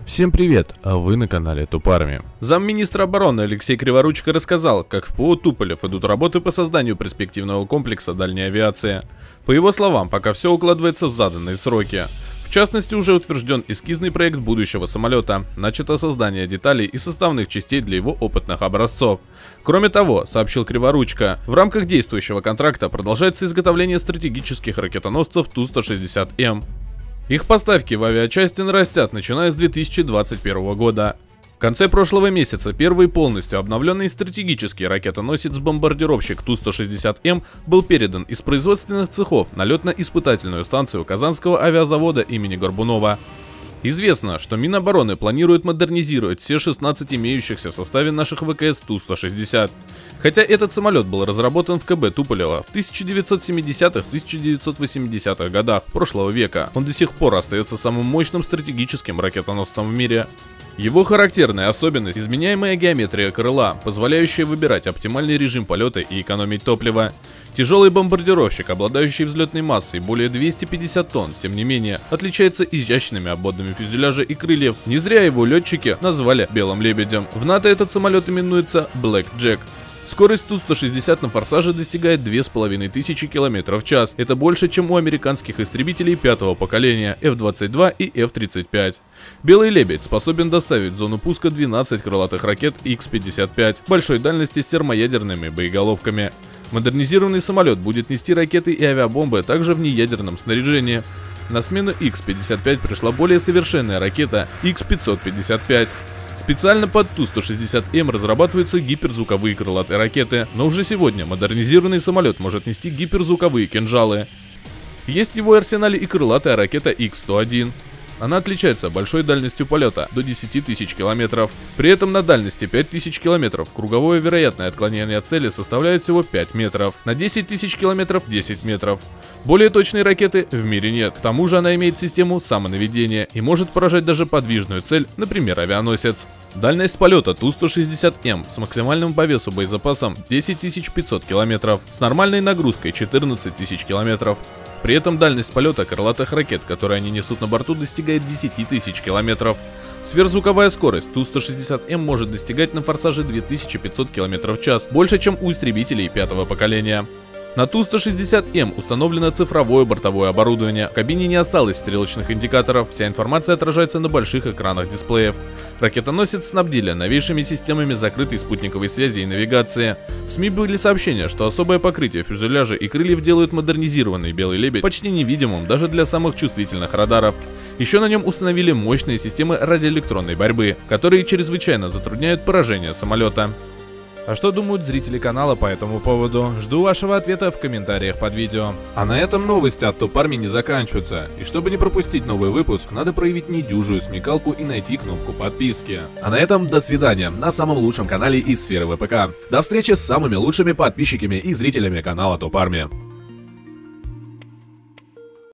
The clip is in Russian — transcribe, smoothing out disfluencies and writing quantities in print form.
Всем привет, а вы на канале Тупарми. Замминистра обороны Алексей Криворучко рассказал, как в ПО Туполев идут работы по созданию перспективного комплекса дальней авиации. По его словам, пока все укладывается в заданные сроки. В частности, уже утвержден эскизный проект будущего самолета, начато создание деталей и составных частей для его опытных образцов. Кроме того, сообщил Криворучко, в рамках действующего контракта продолжается изготовление стратегических ракетоносцев Ту-160М. Их поставки в авиачасти нарастят, начиная с 2021 года. В конце прошлого месяца первый полностью обновленный стратегический ракетоносец-бомбардировщик Ту-160М был передан из производственных цехов на летно-испытательную станцию Казанского авиазавода имени Горбунова. Известно, что Минобороны планирует модернизировать все 16 имеющихся в составе наших ВКС Ту-160. Хотя этот самолет был разработан в КБ Туполева в 1970-1980-х годах прошлого века, он до сих пор остается самым мощным стратегическим ракетоносцем в мире. Его характерная особенность – изменяемая геометрия крыла, позволяющая выбирать оптимальный режим полета и экономить топливо. Тяжелый бомбардировщик, обладающий взлетной массой более 250 тонн, тем не менее, отличается изящными обводами фюзеляжа и крыльев. Не зря его летчики назвали «Белым лебедем». В НАТО этот самолет именуется Black Jack. Скорость Ту-160 на форсаже достигает 2500 км в час. Это больше, чем у американских истребителей пятого поколения F-22 и F-35. Белый лебедь способен доставить в зону пуска 12 крылатых ракет Х-55 большой дальности с термоядерными боеголовками. Модернизированный самолет будет нести ракеты и авиабомбы также в неядерном снаряжении. На смену Х-55 пришла более совершенная ракета Х-555. Специально под Ту-160М разрабатываются гиперзвуковые крылатые ракеты, но уже сегодня модернизированный самолет может нести гиперзвуковые кинжалы. Есть в его арсенале и крылатая ракета Х-101. Она отличается большой дальностью полета до 10 тысяч километров. При этом на дальности 5000 километров круговое вероятное отклонение от цели составляет всего 5 метров, на 10 тысяч километров 10 метров. Более точной ракеты в мире нет, к тому же она имеет систему самонаведения и может поражать даже подвижную цель, например авианосец. Дальность полета Ту-160М с максимальным по весу боезапасом 10 500 километров, с нормальной нагрузкой 14 тысяч километров. При этом дальность полета крылатых ракет, которые они несут на борту, достигает 10 тысяч километров. Сверхзвуковая скорость Ту-160М может достигать на форсаже 2500 км в час, больше, чем у истребителей пятого поколения. На Ту-160М установлено цифровое бортовое оборудование, в кабине не осталось стрелочных индикаторов, вся информация отражается на больших экранах дисплеев. Ракетоносец снабдили новейшими системами закрытой спутниковой связи и навигации. В СМИ были сообщения, что особое покрытие фюзеляжа и крыльев делают модернизированный Белый лебедь почти невидимым даже для самых чувствительных радаров. Еще на нем установили мощные системы радиоэлектронной борьбы, которые чрезвычайно затрудняют поражение самолета. А что думают зрители канала по этому поводу? Жду вашего ответа в комментариях под видео. А на этом новости от Тупарми не заканчиваются. И чтобы не пропустить новый выпуск, надо проявить недюжую смекалку и найти кнопку подписки. А на этом до свидания на самом лучшем канале из сферы ВПК. До встречи с самыми лучшими подписчиками и зрителями канала Тупарми.